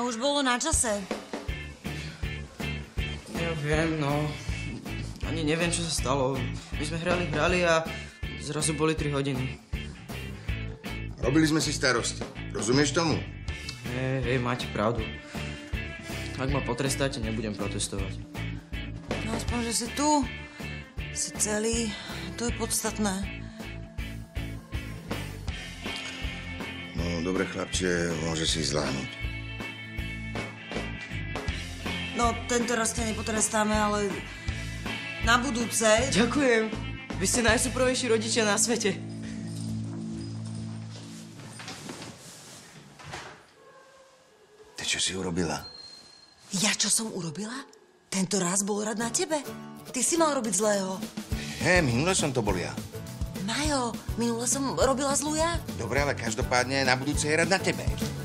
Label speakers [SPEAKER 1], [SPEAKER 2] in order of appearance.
[SPEAKER 1] No už bolo na čase.
[SPEAKER 2] Ja viem, no. Ani neviem, čo sa stalo. My sme hrali a zrazu boli 3 hodiny.
[SPEAKER 3] Robili sme si starosti. Rozumieš tomu?
[SPEAKER 2] Hej, máte pravdu. Ak ma potrestáte, nebudem protestovať.
[SPEAKER 1] No aspoň, že si tu. Si celý. To je podstatné.
[SPEAKER 3] No, dobre, chlapče, môže si zláhnuť.
[SPEAKER 1] No, tento raz ťa nepotrestáme, ale na budúce...
[SPEAKER 2] Ďakujem. Vy ste najsúprovejší rodičia na svete.
[SPEAKER 3] Ty čo si urobila?
[SPEAKER 1] Ja čo som urobila? Tento raz bol rád na tebe. Ty si mal robiť zlého.
[SPEAKER 3] Minule som to bol ja.
[SPEAKER 1] Majo, minule som robila zlú ja.
[SPEAKER 3] Dobre, ale každopádne na budúce je rád na tebe.